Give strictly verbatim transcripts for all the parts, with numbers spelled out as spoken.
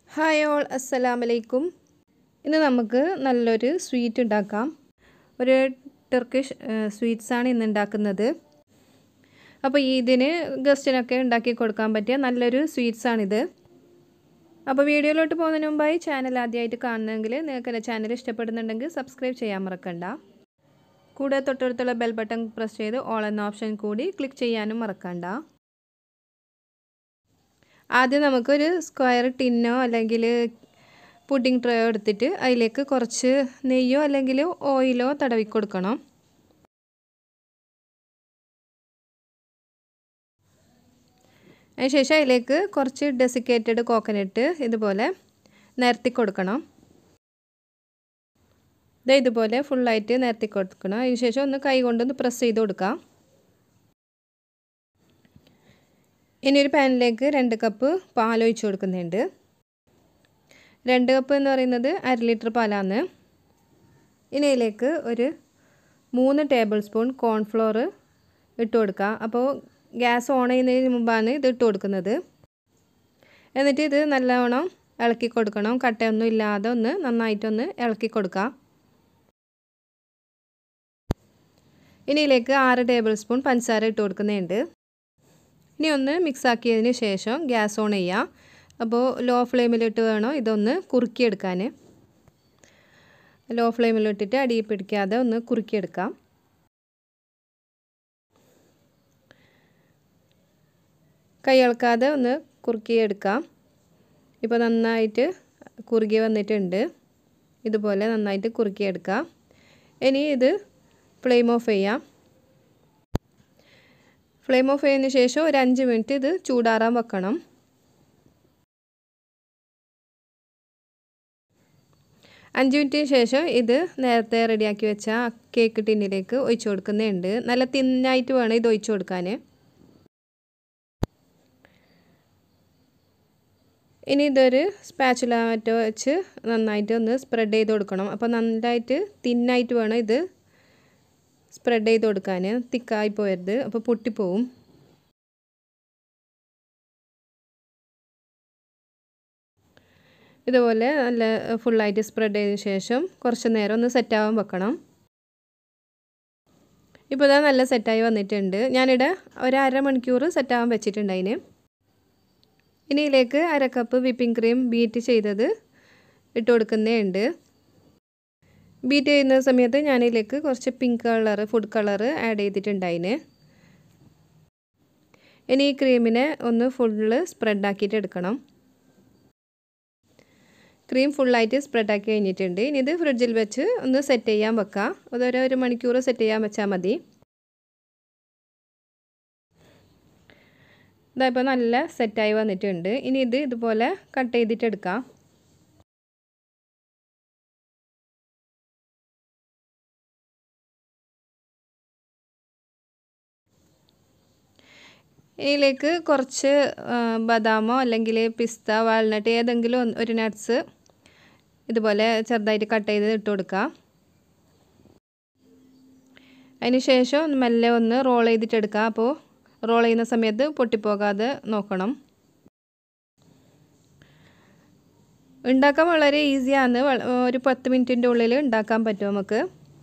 Hi all, അസ്സലാമു അലൈക്കും. ഇന്ന് നമുക്ക് നല്ലൊരു സ്വീറ്റ് ഉണ്ടാക്കാം. ഒരു ടർക്കിഷ് സ്വീറ്റ്സാണ് ഇന്ന് ഉണ്ടാക്കുന്നത്. അപ്പോൾ ഇതിന് ഗസ്റ്റിനൊക്കെ ഉണ്ടാക്കി കൊടുക്കാൻ പറ്റിയ നല്ലൊരു സ്വീറ്റ്സാണിത്. അപ്പോൾ വീഡിയോയിലോട്ട് പോകുന്നതിന് മുമ്പായി ചാനൽ ആദ്യമായിട്ട് കാണുന്നെങ്കിൽ നിങ്ങൾക്ക് എൻ്റെ ചാനൽ ഇഷ്ടപ്പെടുന്നുണ്ടെങ്കിൽ സബ്സ്ക്രൈബ് ചെയ്യാൻ മറക്കണ്ട. കൂടെ തൊട്ടടുത്തുള്ള ബെൽ ബട്ടൺ പ്രസ് ചെയ്ത് ഓൾ എന്ന ഓപ്ഷൻ കൂടി ക്ലിക്ക് ചെയ്യാനും മറക്കണ്ട. ആദ്യം നമുക്കൊരു സ്ക്വയർ ടിന്നോ അല്ലെങ്കിൽ പുഡിംഗ് ട്രേയോ എടുത്തിട്ട് അതിലേക്ക് കുറച്ച് നെയ്യോ അല്ലെങ്കിൽ ഓയിലോ തടവി കൊടുക്കണം. അതിനുശേഷം അതിലേക്ക് കുറച്ച് ഡെസിക്കേറ്റഡ് കോക്കനട്ട് ഇതുപോലെ നിരത്തി കൊടുക്കണം. ഇത് ഇതുപോലെ ഫുള്ളായിട്ട് നിരത്തി കൊടുക്കണം. അതിനുശേഷം ഒന്ന് കൈ കൊണ്ടൊന്ന് പ്രസ് ചെയ്ത് കൊടുക്കാം. ഇനി ഒരു പാനിലേക്ക് രണ്ട് കപ്പ് പാൽ ഒഴിച്ച് കൊടുക്കുന്നുണ്ട്. രണ്ട് കപ്പ് എന്ന് പറയുന്നത് അര ലിറ്റർ പാലാണ്. ഇനി ഇതിലേക്ക് ഒരു മൂന്ന് ടേബിൾ സ്പൂൺ കോൺഫ്ലോർ ഇട്ട് കൊടുക്കുക. അപ്പോൾ ഗ്യാസ് ഓൺ ചെയ്യുന്നതിന് മുമ്പാണ് ഇത് ഇട്ട് കൊടുക്കുന്നത്. എന്നിട്ട് ഇത് നല്ലവണ്ണം ഇളക്കി കൊടുക്കണം. കട്ടയൊന്നും ഇല്ലാതെ ഒന്ന് നന്നായിട്ടൊന്ന് ഇളക്കി കൊടുക്കുക. ഇനി ഇതിലേക്ക് ആറ് ടേബിൾ സ്പൂൺ പഞ്ചസാര ഇട്ട് കൊടുക്കുന്നുണ്ട്. ഇനി ഒന്ന് മിക്സാക്കിയതിന് ശേഷം ഗ്യാസ് ഓൺ ചെയ്യുക. അപ്പോൾ ലോ ഫ്ലെയിമിലിട്ട് വേണം ഇതൊന്ന് കുറുക്കിയെടുക്കാൻ. ലോ ഫ്ലെയിമിലിട്ടിട്ട് അടി പിടിക്കാതെ ഒന്ന് കുറുക്കിയെടുക്കാം. കൈ ഇളക്കാതെ ഒന്ന് കുറുക്കിയെടുക്കാം. ഇപ്പോൾ നന്നായിട്ട് കുറുകി വന്നിട്ടുണ്ട്. ഇതുപോലെ നന്നായിട്ട് കുറുക്കിയെടുക്കാം. ഇനി ഇത് ഫ്ലെയിം ഓഫ് ചെയ്യാം. ഫ്ലെയിം ഓഫ് ചെയ്തതിന് ശേഷം ഒരു അഞ്ച് മിനിറ്റ് ഇത് ചൂടാറാൻ വെക്കണം. അഞ്ച് മിനിറ്റിന് ശേഷം ഇത് നേരത്തെ റെഡിയാക്കി വെച്ച കേക്ക് ടിന്നിലേക്ക് ഒഴിച്ചു കൊടുക്കുന്നുണ്ട്. നല്ല തിന്നായിട്ട് വേണം ഇത് ഒഴിച്ചു കൊടുക്കാൻ. ഇനി ഇതൊരു സ്പാച്ചുല മറ്റോ വെച്ച് നന്നായിട്ട് ഒന്ന് സ്പ്രെഡ് ചെയ്ത് കൊടുക്കണം. അപ്പോൾ നന്നായിട്ട് തിന്നായിട്ട് വേണം ഇത് സ്പ്രെഡ് ചെയ്ത് കൊടുക്കാൻ. തിക്കായി പോയരുത്, അപ്പോൾ പൊട്ടിപ്പോവും. ഇതുപോലെ നല്ല ഫുള്ളായിട്ട് സ്പ്രെഡ് ചെയ്തതിന് ശേഷം കുറച്ച് നേരം ഒന്ന് സെറ്റാവാൻ വെക്കണം. ഇപ്പോൾ ഇതാ നല്ല സെറ്റായി വന്നിട്ടുണ്ട്. ഞാനിവിടെ ഒരു അരമണിക്കൂർ സെറ്റാവാൻ വെച്ചിട്ടുണ്ട് അതിന്. ഇനി ഇതിലേക്ക് അര കപ്പ് വിപ്പിംഗ് ക്രീം ബീറ്റ് ചെയ്തത് ഇട്ട് കൊടുക്കുന്നതുണ്ട്. ബീറ്റ് ചെയ്യുന്ന സമയത്ത് ഞാനിതിലേക്ക് കുറച്ച് pink colour food colour add ചെയ്തിട്ടുണ്ടായിന്. ഇനി ഈ ക്രീമിനെ ഒന്ന് ഫുള്ള് സ്പ്രെഡാക്കിയിട്ട് എടുക്കണം. ക്രീം ഫുള്ളായിട്ട് സ്പ്രെഡാക്കി കഴിഞ്ഞിട്ടുണ്ട്. ഇനി ഇത് ഫ്രിഡ്ജിൽ വെച്ച് ഒന്ന് സെറ്റ് ചെയ്യാൻ വെക്കാം. അതൊരു ഒരു മണിക്കൂർ സെറ്റ് ചെയ്യാൻ വെച്ചാൽ മതി. ഇതായിപ്പോൾ നല്ല സെറ്റായി വന്നിട്ടുണ്ട്. ഇനി ഇത് ഇതുപോലെ കട്ട് ചെയ്തിട്ട് എടുക്കാം. ഇതിലേക്ക് കുറച്ച് ബദാമോ അല്ലെങ്കിൽ പിസ്ത, വാൾനട്ട് ഏതെങ്കിലും ഒരു നട്ട്സ് ഇതുപോലെ ചെറുതായിട്ട് കട്ട് ചെയ്ത് ഇട്ട് കൊടുക്കുക. അതിന് ശേഷം മെല്ലെ ഒന്ന് റോൾ ചെയ്തിട്ടെടുക്കുക. അപ്പോൾ റോൾ ചെയ്യുന്ന സമയത്ത് പൊട്ടിപ്പോകാതെ നോക്കണം. ഉണ്ടാക്കാൻ വളരെ ഈസിയാണ്. ഒരു പത്ത് മിനിറ്റിൻ്റെ ഉള്ളിൽ ഉണ്ടാക്കാൻ പറ്റും നമുക്ക്.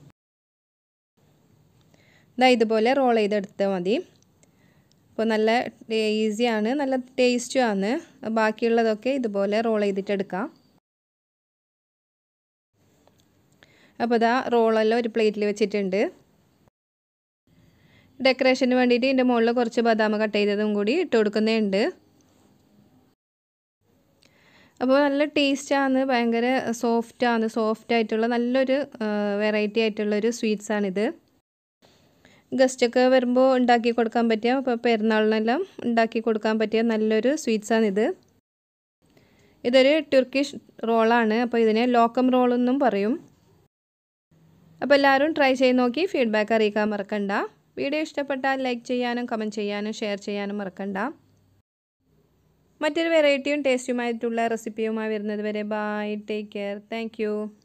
ഇതാ ഇതുപോലെ റോൾ ചെയ്തെടുത്താൽ മതി. അപ്പോൾ നല്ല ഈസിയാണ്, നല്ല ടേസ്റ്റുമാണ്. ബാക്കിയുള്ളതൊക്കെ ഇതുപോലെ റോൾ ചെയ്തിട്ടെടുക്കാം. അപ്പോൾ ഇതാ റോളെല്ലാം ഒരു പ്ലേറ്റിൽ വെച്ചിട്ടുണ്ട്. ഡെക്കറേഷന് വേണ്ടിയിട്ട് ഇതിൻ്റെ മുകളിൽ കുറച്ച് ബദാം കട്ട് ചെയ്തതും കൂടി ഇട്ട് കൊടുക്കുന്നുണ്ട്. അപ്പോൾ നല്ല ടേസ്റ്റാണ്, ഭയങ്കര സോഫ്റ്റാണ്. സോഫ്റ്റ് ആയിട്ടുള്ള നല്ലൊരു വെറൈറ്റി ആയിട്ടുള്ളൊരു സ്വീറ്റ്സാണിത്. ഗസ്റ്റൊക്കെ വരുമ്പോൾ ഉണ്ടാക്കി കൊടുക്കാൻ പറ്റിയ, ഇപ്പോൾ പെരുന്നാളിനെല്ലാം ഉണ്ടാക്കി കൊടുക്കാൻ പറ്റിയ നല്ലൊരു സ്വീറ്റ്സാണിത്. ഇതൊരു ടർക്കിഷ് റോളാണ്. അപ്പോൾ ഇതിനെ ലോക്കം റോളെന്നും പറയും. അപ്പോൾ എല്ലാവരും ട്രൈ ചെയ്ത് നോക്കി ഫീഡ്ബാക്ക് അറിയിക്കാൻ മറക്കണ്ട. വീഡിയോ ഇഷ്ടപ്പെട്ടാൽ ലൈക്ക് ചെയ്യാനും കമൻറ്റ് ചെയ്യാനും ഷെയർ ചെയ്യാനും മറക്കണ്ട. മറ്റൊരു വെറൈറ്റിയും ടേസ്റ്റുമായിട്ടുള്ള റെസിപ്പിയുമായി വരുന്നത് വരെ bye, take care, thank U.